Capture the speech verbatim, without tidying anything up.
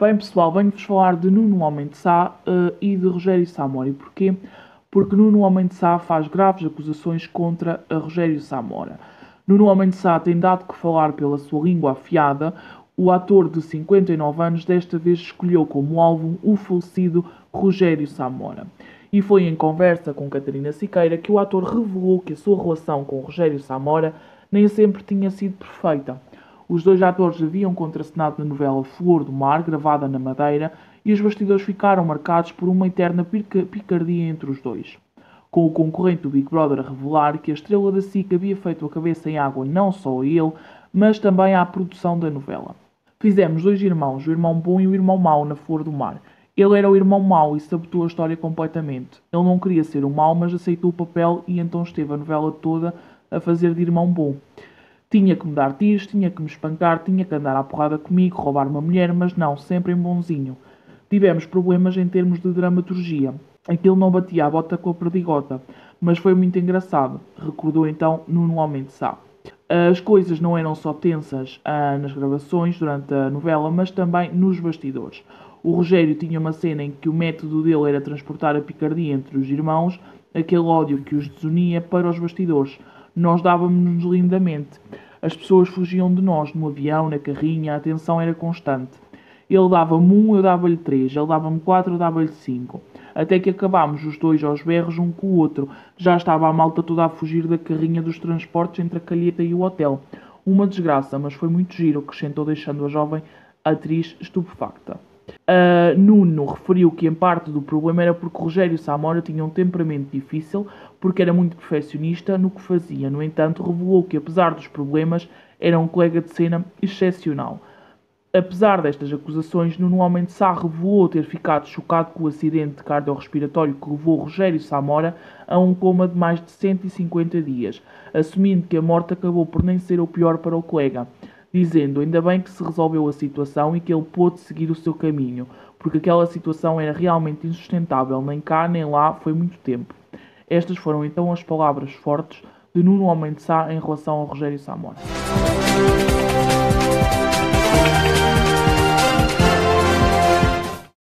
Bem pessoal, venho-vos falar de Nuno Homem de Sá uh, e de Rogério Samora. E porquê? Porque Nuno Homem de Sá faz graves acusações contra a Rogério Samora. Nuno Homem de Sá tem dado que falar pela sua língua afiada. O ator de cinquenta e nove anos desta vez escolheu como alvo o falecido Rogério Samora. E foi em conversa com Catarina Siqueira que o ator revelou que a sua relação com Rogério Samora nem sempre tinha sido perfeita. Os dois atores haviam contracenado na novela Flor do Mar, gravada na Madeira, e os bastidores ficaram marcados por uma eterna picardia entre os dois. Com o concorrente do Big Brother a revelar que a estrela da S I C havia feito a cabeça em água não só a ele, mas também à produção da novela. Fizemos dois irmãos, o irmão bom e o irmão mau, na Flor do Mar. Ele era o irmão mau e sabotou a história completamente. Ele não queria ser o mau, mas aceitou o papel e então esteve a novela toda a fazer de irmão bom. Tinha que me dar tiros, tinha que me espancar, tinha que andar à porrada comigo, roubar uma mulher, mas não, sempre em bonzinho. Tivemos problemas em termos de dramaturgia. Aquilo não batia a bota com a perdigota, mas foi muito engraçado, recordou então Nuno Homem de Sá. As coisas não eram só tensas ah, nas gravações durante a novela, mas também nos bastidores. O Rogério tinha uma cena em que o método dele era transportar a picardia entre os irmãos, aquele ódio que os desunia, para os bastidores. Nós dávamos-nos lindamente. As pessoas fugiam de nós, no avião, na carrinha, a tensão era constante. Ele dava-me um, eu dava-lhe três. Ele dava-me quatro, eu dava-lhe cinco. Até que acabámos os dois aos berros um com o outro. Já estava a malta toda a fugir da carrinha dos transportes entre a calheta e o hotel. Uma desgraça, mas foi muito giro, acrescentou, deixando a jovem atriz estupefacta. Uh, Nuno referiu que em parte do problema era porque Rogério Samora tinha um temperamento difícil, porque era muito perfeccionista no que fazia. No entanto, revelou que, apesar dos problemas, era um colega de cena excepcional. Apesar destas acusações, Nuno Homem de Sá revelou ter ficado chocado com o acidente cardiorrespiratório que levou Rogério Samora a um coma de mais de cento e cinquenta dias, assumindo que a morte acabou por nem ser o pior para o colega, dizendo ainda bem que se resolveu a situação e que ele pôde seguir o seu caminho, porque aquela situação era realmente insustentável, nem cá nem lá foi muito tempo. Estas foram então as palavras fortes de Nuno Homem de Sá em relação ao Rogério Samora.